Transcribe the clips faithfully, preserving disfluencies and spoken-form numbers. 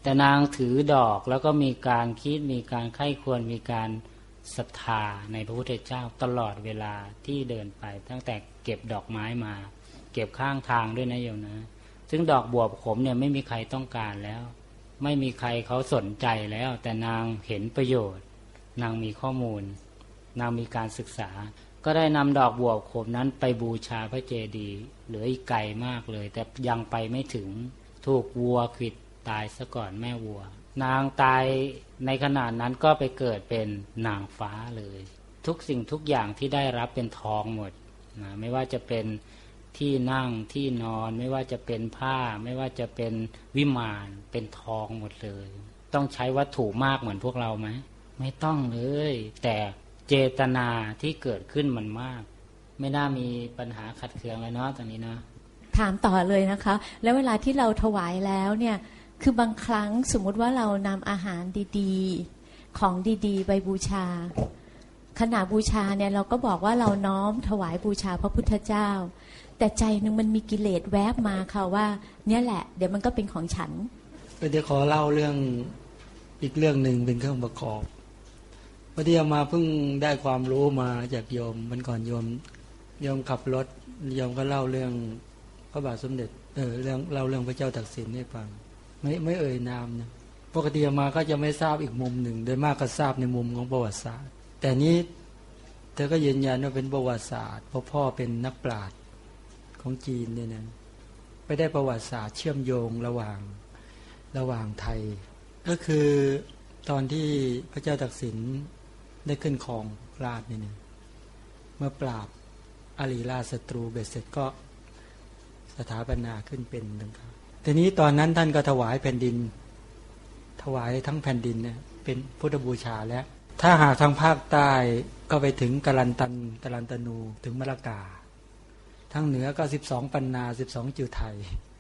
แต่นางถือดอกแล้วก็มีการคิดมีการใคร่ควรมีการศรัทธาในพระพุทธเจ้าตลอดเวลาที่เดินไปตั้งแต่เก็บดอกไม้มาเก็บข้างทางด้วยนะโยมนะซึ่งดอกบวบขมเนี่ยไม่มีใครต้องการแล้วไม่มีใครเขาสนใจแล้วแต่นางเห็นประโยชน์นางมีข้อมูลนางมีการศึกษาก็ได้นำดอกบวบขมนั้นไปบูชาพระเจดีย์เหลืออีกไกลมากเลยแต่ยังไปไม่ถึงถูกวัวขวิดตายซะก่อนแม่วัวนางตายในขณะนั้นก็ไปเกิดเป็นนางฟ้าเลยทุกสิ่งทุกอย่างที่ได้รับเป็นทองหมดนะไม่ว่าจะเป็นที่นั่งที่นอนไม่ว่าจะเป็นผ้าไม่ว่าจะเป็นวิมานเป็นทองหมดเลยต้องใช้วัตถุมากเหมือนพวกเราไหมไม่ต้องเลยแต่เจตนาที่เกิดขึ้นมันมากไม่น่ามีปัญหาขัดเคืองเลยเนาะตรงนี้นะถามต่อเลยนะคะแล้วเวลาที่เราถวายแล้วเนี่ยคือบางครั้งสมมุติว่าเรานำอาหารดีๆของดีๆไปบูชาขณะบูชาเนี่ยเราก็บอกว่าเราน้อมถวายบูชาพระพุทธเจ้าแต่ใจนึงมันมีกิเลสแวบมาค่ะว่าเนี่ยแหละเดี๋ยวมันก็เป็นของฉันเดี๋ยวขอเล่าเรื่องอีกเรื่องหนึ่งเป็นเครื่องประกอบพอดีมาเพิ่งได้ความรู้มาจากโยมมันก่อนโยมโยมขับรถโยมก็เล่าเรื่องพระบาทสมเด็จเออเรื่องเล่าเรื่องพระเจ้าตากสินให้ฟังไม่ไม่เอ่ยนามนะปกติมาก็จะไม่ทราบอีกมุมหนึ่งโดยมากก็ทราบในมุมของประวัติศาสตร์แต่นี้เธอก็ยืนยันว่าเป็นประวัติศาสตร์เพราะพ่อเป็นนักปราชญ์ของจีนเนี่ยนะไปได้ประวัติศาสตร์เชื่อมโยงระหว่างระหว่างไทยก็คือตอนที่พระเจ้าตากสินได้ขึ้นครองราชเนี่ยเมื่อปราบอาลีราชศัตรูเบ็ดเสร็จก็สถาปนาขึ้นเป็นดังกล่าวทีนี้ตอนนั้นท่านก็ถวายแผ่นดินถวายทั้งแผ่นดินเนี่ยเป็นพุทธบูชาแล้วถ้าหากทางภาคใต้ก็ไปถึงกาลันตันกาลันตนูถึงมะละกาทางเหนือก็สิบสองปันนาสิบสองจิวไทย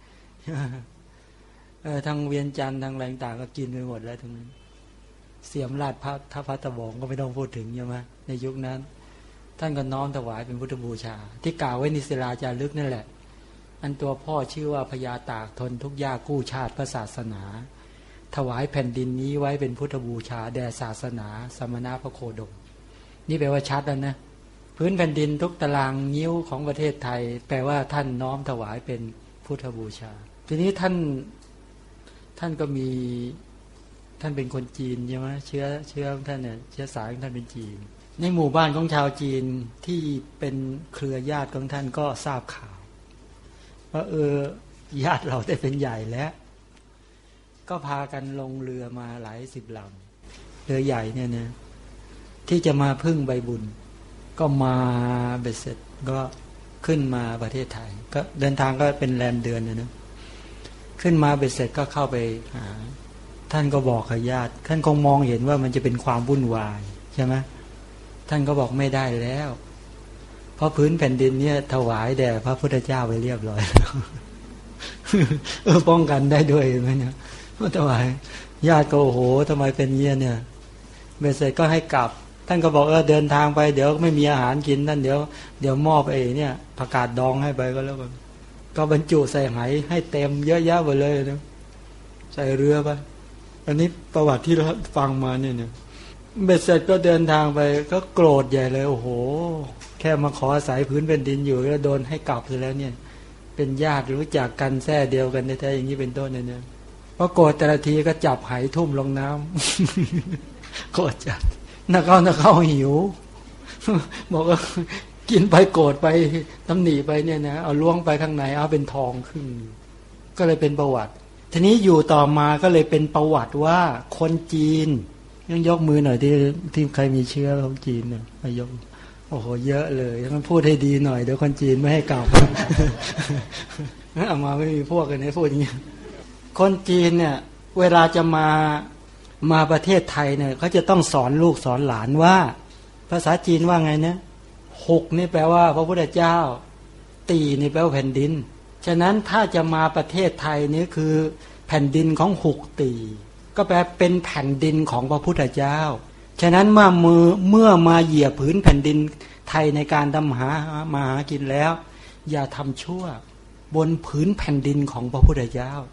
เออทางเวียงจันทร์ทางแรงต่างก็กินไปหมดแล้วทั้งนั้นเสียมราชพระทัพพระตะบองก็ไม่ต้องพูดถึงใช่ไหมในยุคนั้นท่านก็น้อมถวายเป็นพุทธบูชาที่กล่าวไว้ในศิลาจารึกนั่นแหละอันตัวพ่อชื่อว่าพญาตากทนทุกข์ยากกู้ชาติพระศาสนาถวายแผ่นดินนี้ไว้เป็นพุทธบูชาแด่ศาสนาสมณะพระโคดมนี่แปลว่าชัดแล้วนะพื้นแผ่นดินทุกตารางนิ้วของประเทศไทยแปลว่าท่านน้อมถวายเป็นพุทธบูชาทีนี้ท่านท่านก็มีท่านเป็นคนจีนใช่ไหมเชื้อเชื้อท่านเนี่ยเชื้อสายของท่านเป็นจีนในหมู่บ้านของชาวจีนที่เป็นเครือญาติของท่านก็ทราบข่าวว่าเออญาติเราได้เป็นใหญ่แล้วก็พากันลงเรือมาหลายสิบลำเรือใหญ่เนี่ยนะที่จะมาพึ่งใบบุญก็มาเบ็ดเสร็จก็ขึ้นมาประเทศไทยก็เดินทางก็เป็นแรมเดือนนะนะขึ้นมาเบ็ดเสร็จก็เข้าไปหาท่านก็บอกกับญาติท่านคงมองเห็นว่ามันจะเป็นความวุ่นวายใช่ไหมท่านก็บอกไม่ได้แล้วเพราะพื้นแผ่นดินเนี่ยถวายแด่พระพุทธเจ้าไปเรียบร้อยแล้วเออป้องกันได้ด้วยไหมเนี่ยถวายญาติก็โอ้โหทำไมเป็นเงี้ยเนี่ยเบ็ดเสร็จก็ให้กลับท่านก็บอกเออเดินทางไปเดี๋ยวไม่มีอาหารกินท่านเดี๋ยวเดี๋ยวมอบไอ้เนี่ยผักกาดดองให้ไปก็แล้วกันก็บรรจุใส่ไหให้เต็มเยอะแยะหมดเลยนะใส่เรือไปอันนี้ประวัติที่เราฟังมาเนี่ยเนี่ยเบ็ดเสร็จก็เดินทางไปก็โกรธใหญ่เลยโอ้โหแค่มาขออาศัยพื้นแผ่นดินอยู่แล้วโดนให้กลับไปแล้วเนี่ยเป็นญาติรู้จักกันแท้เดียวกันแท้ๆอย่างนี้เป็นต้นเนี่ยพอโกรธแต่ละทีก็จับไหทุ่มลงน้ำโกรธจัดนักเข้านักเข้าหิวบอกว่ากินไปโกรธไปตำหนิไปเนี่ยนะเอาล้วงไปข้างในเอาเป็นทองขึ้นก็เลยเป็นประวัติทีนี้อยู่ต่อมาก็เลยเป็นประวัติว่าคนจีนยังยกมือหน่อยที่ที่ใครมีเชื้อของจีนเนี่ยมายกโอ้โหเยอะเลยต้องพูดให้ดีหน่อยเดี๋ยวคนจีนไม่ให้กลับเอามาไม่มีพวกกันให้พูดอย่างนี้คนจีนเนี่ยเวลาจะมามาประเทศไทยเนี่ยเขาจะต้องสอนลูกสอนหลานว่าภาษาจีนว่าไงนะหกนี่แปลว่าพระพุทธเจ้าตีนี่แปลว่าแผ่นดินฉะนั้นถ้าจะมาประเทศไทยนี่คือแผ่นดินของหกตีก็แปลเป็นแผ่นดินของพระพุทธเจ้าฉะนั้นเมื่อมือเมื่อมาเหยียบผืนแผ่นดินไทยในการทำหามาหากินแล้วอย่าทำชั่วบนผืนแผ่นดินของพระพุทธเจ้า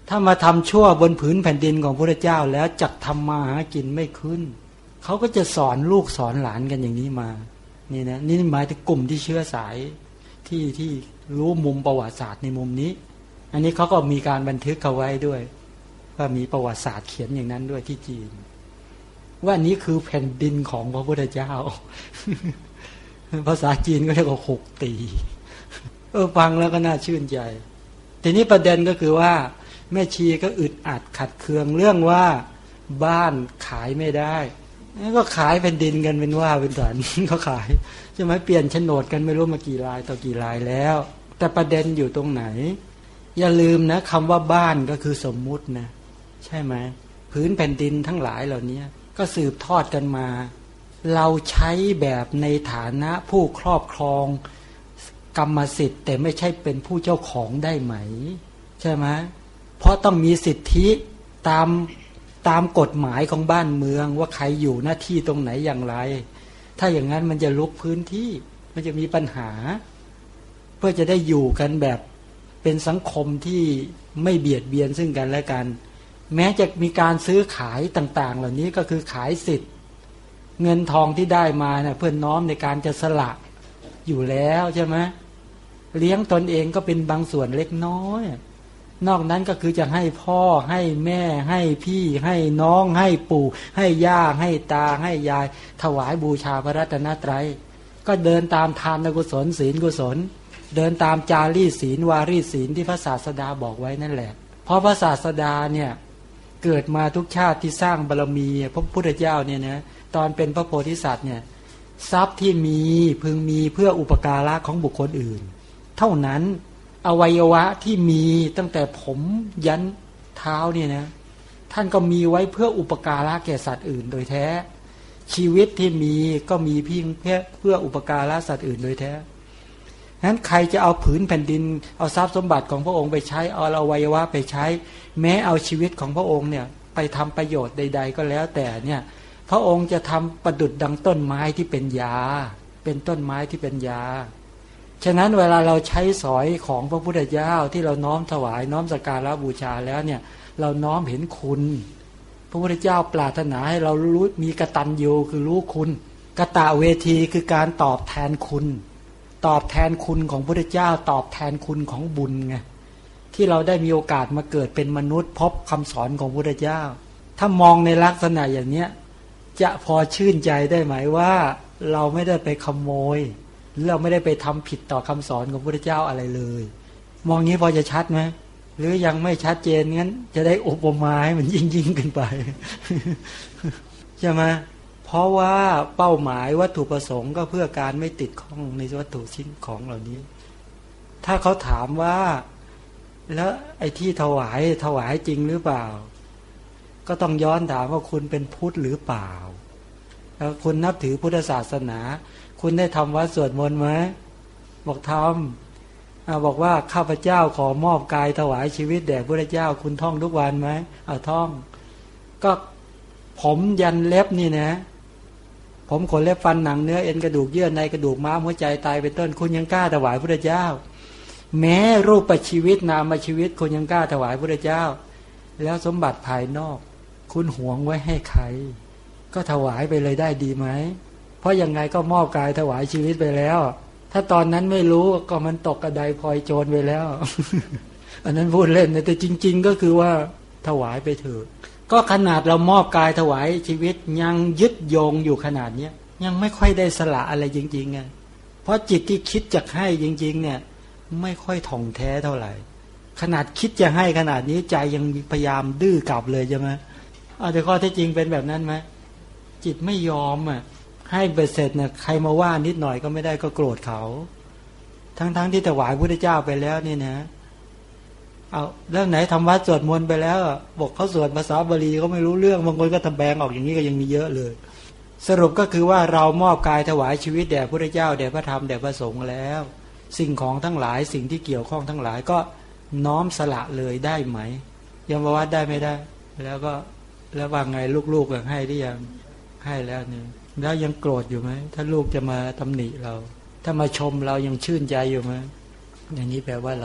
ถ้ามาทำชั่วบนผืนแผ่นดินของพระเจ้าแล้วจักทำมาหากินไม่ขึ้นเขาก็จะสอนลูกสอนหลานกันอย่างนี้มานี่นะนี่หมายถึงกลุ่มที่เชื้อสายที่ที่รู้มุมประวัติศาสตร์ในมุมนี้อันนี้เขาก็มีการบันทึกเอาไว้ด้วยว่ามีประวัติศาสตร์เขียนอย่างนั้นด้วยที่จีนว่านี้คือแผ่นดินของพระพุทธเจ้า ภาษาจีนก็เรียกว่าหกตีเออฟังแล้วก็น่าชื่นใจทีนี้ประเด็นก็คือว่าแม่ชีก็อึดอัดขัดเคืองเรื่องว่าบ้านขายไม่ได้ก็ขายแผ่นดินกันเป็นว่าเป็นฐานเขาขายใช่ไหมเปลี่ยนโฉนดกันไม่รู้มากี่รายต่อกี่รายแล้วแต่ประเด็นอยู่ตรงไหนอย่าลืมนะคำว่าบ้านก็คือสมมุตินะใช่ไหมพื้นแผ่นดินทั้งหลายเหล่านี้ก็สืบทอดกันมาเราใช้แบบในฐานะผู้ครอบครองกรรมสิทธิ์แต่ไม่ใช่เป็นผู้เจ้าของได้ไหมใช่ไหมเพราะต้องมีสิทธิตามตามกฎหมายของบ้านเมืองว่าใครอยู่หน้าที่ตรงไหนอย่างไรถ้าอย่างนั้นมันจะลุกพื้นที่มันจะมีปัญหาเพื่อจะได้อยู่กันแบบเป็นสังคมที่ไม่เบียดเบียนซึ่งกันและกันแม้จะมีการซื้อขายต่างๆเหล่านี้ก็คือขายสิทธิ์เงินทองที่ได้มาเนะ่ยเพื่อนน้อมในการจะสละอยู่แล้วใช่ไหมเลี้ยงตนเองก็เป็นบางส่วนเล็กน้อยนอกนั้นก็คือจะให้พ่อให้แม่ให้พี่ให้น้องให้ปู่ให้ย่าให้ตาให้ยายถวายบูชาพระรัตนตรัยก็เดินตามทานกุศลศีลกุศลเดินตามจารีศีลวารีศีลที่พระศาสดาบอกไว้นั่นแหละเพราะพระศาสดาเนี่ยเกิดมาทุกชาติที่สร้างบารมีพระพุทธเจ้าเนี่ยนะตอนเป็นพระโพธิสัตว์เนี่ยทรัพย์ที่มีพึงมีเพื่ออุปการะของบุคคลอื่นเท่านั้นอวัยวะที่มีตั้งแต่ผมยันเท้าเนี่ยนะท่านก็มีไว้เพื่ออุปการะแก่สัตว์อื่นโดยแท้ชีวิตที่มีก็มีเพียงเพื่ออุปการะสัตว์อื่นโดยแท้นั้นใครจะเอาผืนแผ่นดินเอาทรัพย์สมบัติของพระองค์ไปใช้เอาอวัยวะไปใช้แม้เอาชีวิตของพระองค์เนี่ยไปทำประโยชน์ใดๆก็แล้วแต่เนี่ยพระองค์จะทำประดุจดังต้นไม้ที่เป็นยาเป็นต้นไม้ที่เป็นยาฉะนั้นเวลาเราใช้สอยของพระพุทธเจ้าที่เราน้อมถวายน้อมสักการะบูชาแล้วเนี่ยเราน้อมเห็นคุณพระพุทธเจ้าปรารถนาให้เรารู้มีกตัญญูคือรู้คุณกตเวทีคือการตอบแทนคุณตอบแทนคุณของพระพุทธเจ้าตอบแทนคุณของบุญไงที่เราได้มีโอกาสมาเกิดเป็นมนุษย์พบคำสอนของพระพุทธเจ้าถ้ามองในลักษณะอย่างเนี้ยจะพอชื่นใจได้ไหมว่าเราไม่ได้ไปขโมยหรือเราไม่ได้ไปทำผิดต่อคำสอนของพระพุทธเจ้าอะไรเลยมองนี้พอจะชัดไหมหรือยังไม่ชัดเจนงั้นจะได้อุปมาให้มันยิ่งยิ่งขึ้นไป ใช่ไหมเพราะว่าเป้าหมายวัตถุประสงค์ก็เพื่อการไม่ติดข้องในวัตถุชิ้นของเหล่านี้ถ้าเขาถามว่าแล้วไอ้ที่ถวายถวายจริงหรือเปล่าก็ต้องย้อนถามว่าคุณเป็นพุทธหรือเปล่าแล้วคุณนับถือพุทธศาสนาคุณได้ทำวัดสวดมนต์ไหมบอกทำบอกว่าข้าพเจ้าขอมอบกายถวายชีวิตแด่พระเจ้าคุณท่องทุกวันไหมเอาท่องก็ผมยันเล็บนี่นะผมขนเล็บฟันหนังเนื้อเอ็นกระดูกเยื่อในกระดูกม้ามหัวใจไตเป็นต้นคุณยังกล้าถวายพระเจ้าแม้รูปประชีวิตนามชีวิตคุณยังกล้าถวายพระเจ้าแล้วสมบัติภายนอกคุณหวงไว้ให้ใครก็ถวายไปเลยได้ดีไหมเพราะยังไงก็มอบกายถวายชีวิตไปแล้วถ้าตอนนั้นไม่รู้ก็มันตกกระไดพลอยโจรไปแล้ว อันนั้นพูดเล่นนะแต่จริงๆก็คือว่าถวายไปเถอะก็ขนาดเรามอบกายถวายชีวิตยังยึดโยงอยู่ขนาดนี้ยังไม่ค่อยได้สละอะไรจริงๆไงเพราะจิตที่คิดจะให้จริงๆเนี่ยไม่ค่อยถ่องแท้เท่าไหร่ขนาดคิดจะให้ขนาดนี้ใจยังพยายามดื้อกลับเลยใช่ไหมเอาแต่ข้อที่จริงเป็นแบบนั้นไหมจิตไม่ยอมอ่ะให้เบ็ดเสร็จเนี่ยใครมาว่านิดหน่อยก็ไม่ได้ก็โกรธเขาทั้งๆ ท, ที่ถวายพระพุทธเจ้าไปแล้วนี่นะเอาแล้วไหนทำวัดสวดมนต์ไปแล้วบอกเขาสวดภาษาบาลีเขาไม่รู้เรื่องบางคนก็ทำแบงออกอย่างนี้ก็ยังมีเยอะเลยสรุปก็คือว่าเรามอบกายถวายชีวิตแด่พระพุทธเจ้าแด่พระธรรมแด่พระสงฆ์แล้วสิ่งของทั้งหลายสิ่งที่เกี่ยวข้องทั้งหลายก็น้อมสละเลยได้ไหมยังว่าได้ไม่ได้แล้วก็แล้วว่าไงลูกๆให้หรือยังให้แล้วเนี่ยแล้วยังโกรธอยู่ไหมถ้าลูกจะมาตำหนิเราถ้ามาชมเรายังชื่นใจอยู่ไหมอย่างนี้แปลว่าเรา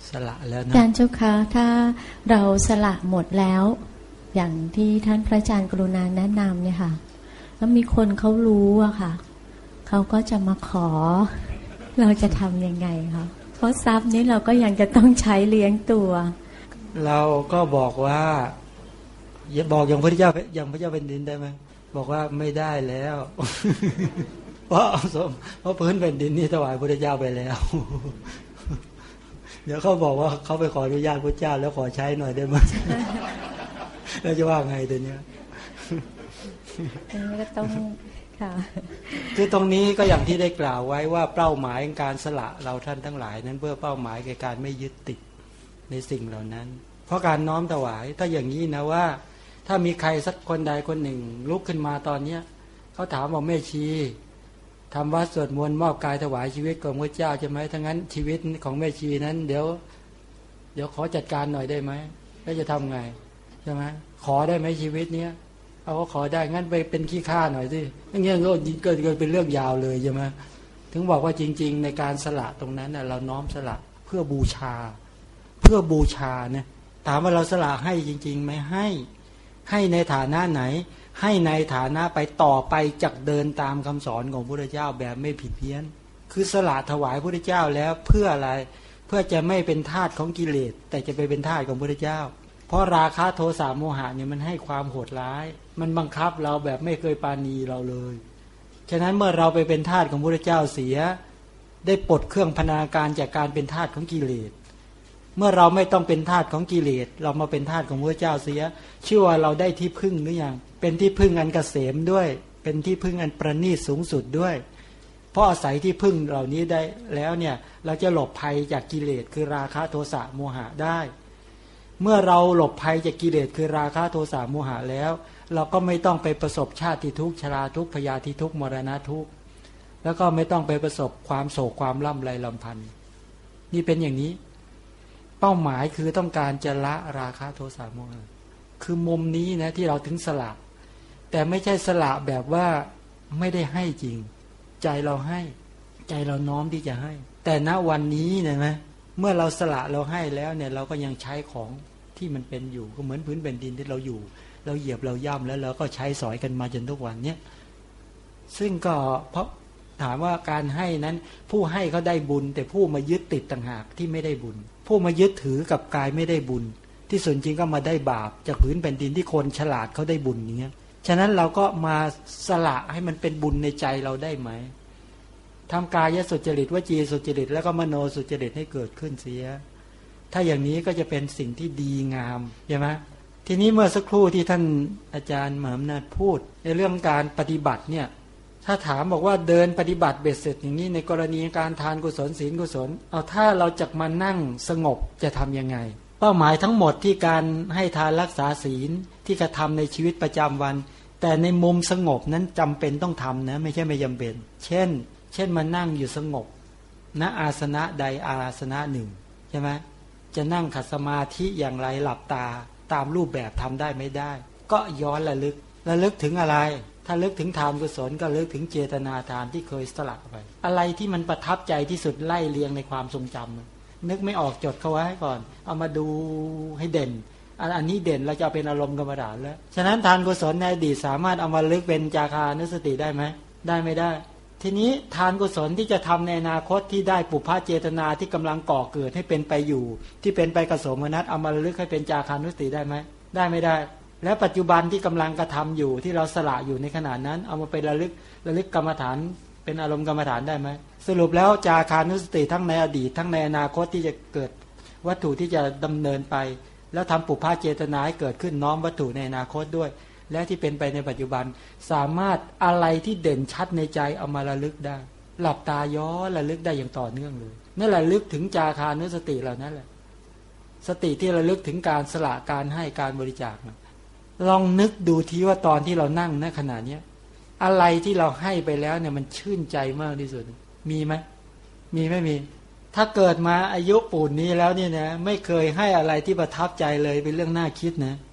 สละแล้วนะอาจารย์เจ้าคะถ้าเราสละหมดแล้ว อย่างที่ท่านพระอาจารย์กรุณาแนะนำเนี่ยค่ะแล้วมีคนเขารู้อะค่ะเขาก็จะมาขอเราจะทำยังไงคะเพราะทรัพย์นี้เราก็ยังจะต้องใช้เลี้ยงตัวเราก็บอกว่าอย่าบอกอย่างพระเจ้าอย่างพระเจ้าแผ่นดินได้ไหมบอกว่าไม่ได้แล้ว เพราะเพราะพื้นแผ่นดินนี่ถวายพระเจ้าไปแล้วเดี๋ยวเขาบอกว่าเขาไปขออนุญาตพระเจ้าแล้วขอใช้หน่อยได้ไหม แล้วจะว่าไงเดี๋ยวนี้ก็ต้องค่ะคือตรงนี้ก็อย่างที่ได้กล่าวไว้ว่าเป้าหมายการสละเราท่านทั้งหลายนั้นเพื่อเป้าหมายในการไม่ยึดติดในสิ่งเหล่านั้นเพราะการน้อมถวายถ้าอย่างนี้นะว่าถ้ามีใครสักคนใดคนหนึ่งลุกขึ้นมาตอนเนี้ยเขาถามว่าแม่ชีทำวัดสวดมนต์มอบกายถวายชีวิตของพระเจ้าใช่ไหมทั้งนั้นชีวิตของแม่ชีนั้นเดี๋ยวเดี๋ยวขอจัดการหน่อยได้ไหมแล้วจะทำไงใช่ไหมขอได้ไหมชีวิตเนี้ยเอาก็ขอได้งั้นไปเป็นขี้ข้าหน่อยสิอย่างเงี้ยก็เกิดเกิดเป็นเรื่องยาวเลยใช่ไหมถึงบอกว่าจริงๆในการสละตรงนั้นเราน้อมสละเพื่อบูชาเพื่อบูชาเนี่ยถามว่าเราสละให้จริงๆไหมให้ให้ในฐานะไหนให้ในฐานะไปต่อไปจากเดินตามคำสอนของพระพุทธเจ้าแบบไม่ผิดเพี้ยนคือสละถวายพระพุทธเจ้าแล้วเพื่ออะไรเพื่อจะไม่เป็นทาสของกิเลสแต่จะไปเป็นทาสของพระพุทธเจ้าเพราะราคะโทสะโมหะเนี่ยมันให้ความโหดร้ายมันบังคับเราแบบไม่เคยปราณีเราเลยฉะนั้นเมื่อเราไปเป็นทาสของพระพุทธเจ้าเสียได้ปลดเครื่องพนาการจากการเป็นทาสของกิเลสเมื่อเราไม่ต้องเป็นทาสของกิเลสเรามาเป็นทาสของพระเจ้าเสียชื่อว่าเราได้ที่พึ่งหรือยังเป็นที่พึ่งอันเกษมด้วยเป็นที่พึ่งอันประณีตสูงสุดด้วยเพราะอาศัยที่พึ่งเหล่านี้ได้แล้วเนี่ยเราจะหลบภัยจากกิเลสคือราคะโทสะโมหะได้เมื่อเราหลบภัยจากกิเลสคือราคะโทสะโมหะแล้วเราก็ไม่ต้องไปประสบชาติทุกข์ชราทุกข์พยาธิทุกข์มรณะทุกข์แล้วก็ไม่ต้องไปประสบความโศกความล่ำไรลำพันธ์นี่เป็นอย่างนี้เป้าหมายคือต้องการจะละราคะโทสะโมหะคือมุมนี้นะที่เราถึงสละแต่ไม่ใช่สละแบบว่าไม่ได้ให้จริงใจเราให้ใจเราน้อมที่จะให้แต่ณวันนี้เนี่ยนะเมื่อเราสละเราให้แล้วเนี่ยเราก็ยังใช้ของที่มันเป็นอยู่ก็เหมือนพื้นแผ่นดินที่เราอยู่เราเหยียบเราย่ำแล้วเราก็ใช้สอยกันมาจนทุกวันเนี้ยซึ่งก็เพราะถามว่าการให้นั้นผู้ให้เขาได้บุญแต่ผู้มายึดติดต่างหากที่ไม่ได้บุญผู้มายึดถือกับกายไม่ได้บุญที่ส่วนจริงก็มาได้บาปจากพื้นแผ่นดินที่คนฉลาดเขาได้บุญอย่างเงี้ยฉะนั้นเราก็มาสละให้มันเป็นบุญในใจเราได้ไหมทำกายสุจริตวจีสุจริตแล้วก็มโนสุจริตให้เกิดขึ้นเสียถ้าอย่างนี้ก็จะเป็นสิ่งที่ดีงามใช่ไหมทีนี้เมื่อสักครู่ที่ท่านอาจารย์มหาอำนาจพูดในเรื่องการปฏิบัติเนี่ยถ้าถามบอกว่าเดินปฏิบัติเบ็ดเสร็จอย่างนี้ในกรณีการทานกุศลศีลกุศลเอาถ้าเราจะมานั่งสงบจะทำยังไงเป้าหมายทั้งหมดที่การให้ทานรักษาศีลที่กระทำในชีวิตประจำวันแต่ในมุมสงบนั้นจำเป็นต้องทำนะไม่ใช่ไม่จำเป็นเช่นเช่นมานั่งอยู่สงบณอาสนะใดอาสนะหนึ่งใช่ไหมจะนั่งขัดสมาธิอย่างไรหลับตาตามรูปแบบทำได้ไม่ได้ก็ย้อนระลึกระลึกถึงอะไรถ้าลึกถึงทานกุศลก็ลึกถึงเจตนาทานที่เคยสละไปอะไรที่มันประทับใจที่สุดไล่เรียงในความทรงจำนึกไม่ออกจดเข้าไว้ก่อนเอามาดูให้เด่นอันนี้เด่นเราจะเป็นอารมณ์กรรมฐานแล้วฉะนั้นทานกุศลในอดีตสามารถเอามาลึกเป็นจาคานุสติได้ไหมได้ไม่ได้ทีนี้ทานกุศลที่จะทำในอนาคตที่ได้ปุพพะเจตนาที่กำลังก่อเกิดให้เป็นไปอยู่ที่เป็นไปกโสมนัสเอามาลึกให้เป็นจาคานุสติได้ไหมได้ไม่ได้และปัจจุบันที่กำลังกระทำอยู่ที่เราสละอยู่ในขณะนั้นเอามาเป็นระลึกระลึกกรรมฐานเป็นอารมณ์กรรมฐานได้ไหมสรุปแล้วจาคานุสติทั้งในอดีตทั้งในอนาคตที่จะเกิดวัตถุที่จะดำเนินไปแล้วทำปุพพะเจตนาให้เกิดขึ้นน้อมวัตถุในอนาคตด้วยและที่เป็นไปในปัจจุบันสามารถอะไรที่เด่นชัดในใจเอามาระลึกได้หลับตาย้อนระลึกได้อย่างต่อเนื่องเลยนั่นแหละระลึกถึงจาคานุสติเหล่านั้นแหละสติที่ระลึกถึงการสละการให้การบริจาคลองนึกดูทีว่าตอนที่เรานั่งณขณะนี้อะไรที่เราให้ไปแล้วเนี่ยมันชื่นใจมากที่สุดมีไหมมีไม่มีถ้าเกิดมาอายุปูนนี้แล้วเนี่ยนะไม่เคยให้อะไรที่ประทับใจเลยเป็นเรื่องน่าคิดนะ